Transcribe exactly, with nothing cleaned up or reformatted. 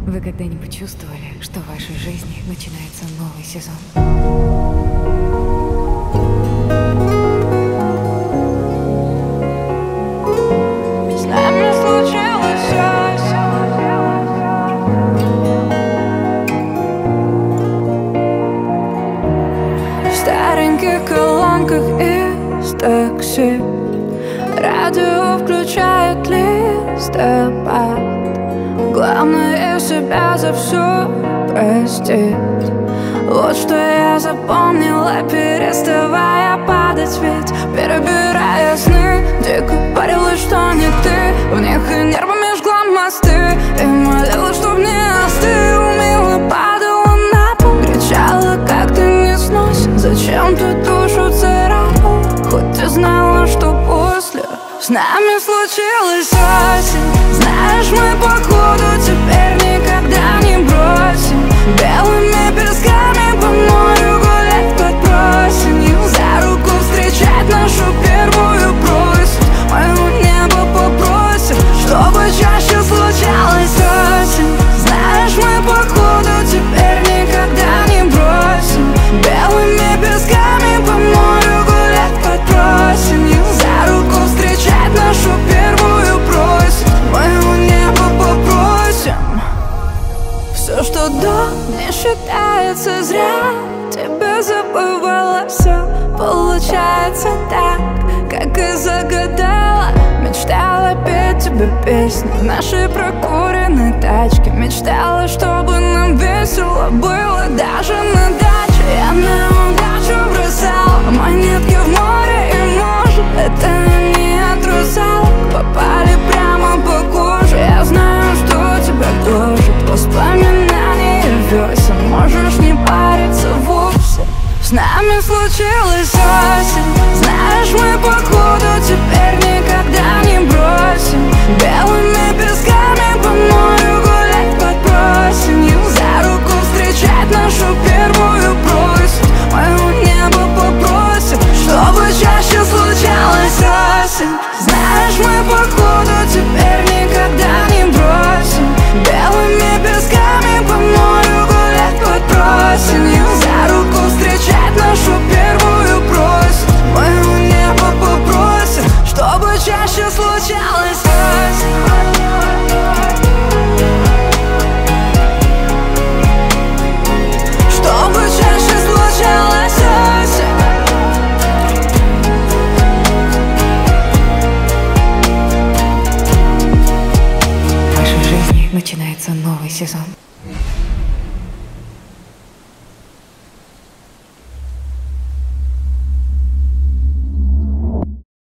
Вы когда-нибудь чувствовали, что в вашей жизни начинается новый сезон? С нами случилось в стареньких колонках из такси. Радио включает листопад. Главное себя за все простить. Вот что я запомнила, переставая падать. Ведь перебирая сны, дико парилась, что не ты. В них и нервами жгла мосты и молила, чтоб не остыл. Мило падала на пол, кричала, как ты не сносен. Зачем ты душу царапал, хоть ты знала, что после с нами случилась осень. Знаешь, мы походу теперь никогда не бросим. Белыми песками по морю гулять под просенью. За руку встречать нашу первую просьбу. Моего неба попросим, чтобы чаще случалась осень. Знаешь, мы походу теперь никогда не бросим. Белыми песками по морю гулять под просенью. За руку встречать нашу первую просьбу. Моего неба попросим. Все, что до, не считается зря. Тебе забывала все, получается так, как и загадала. Мечтала петь тебе песни в нашей прокуренной тачке. Мечтала, чтобы нам весело было даже на даче. Я на удачу бросала монетки в море, и может это не от русалок попали прямо по коже. Я знаю, что тебя тоже воспоминания весен. Можешь не париться вовсе. С нами случилась осень. Знаешь, мы походу теперь никогда не бросим. Белыми песками по морю гулять под просенью. За руку встречать нашу первую просьбу. Моего неба попросим, чтобы чаще случалась осень. Знаешь, мы походу теперь никогда не бросим. Белыми песками по морю гулять под просенью. За руку встречать нашу первую просьбу. Моего неба попросим, чтобы чаще случалась осень. Чтобы чаще случалась осень. В вашей жизни начинается новый сезон.